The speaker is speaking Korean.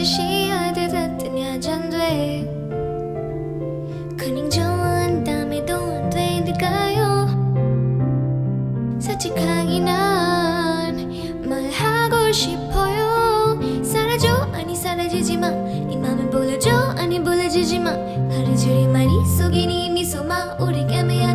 쉬어야 되더니 잔돼 그냥 좋아한다며도 안 되니까요 솔직하게 난 말하고 싶어요 사라져 아니 사라지지마 네 맘을 불러줘 아니 불러주지마 하루 종일 머릿속에 네 미소만 우리 감에